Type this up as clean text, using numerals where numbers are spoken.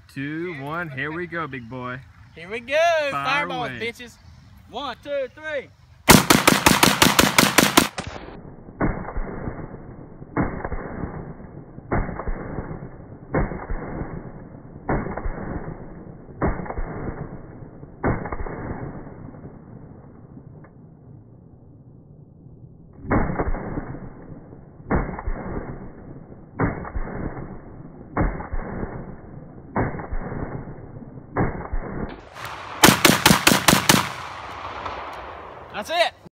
2, 1. Here we go, big boy. Here we go. Fireballs, bitches. 1, 2, 3. That's it.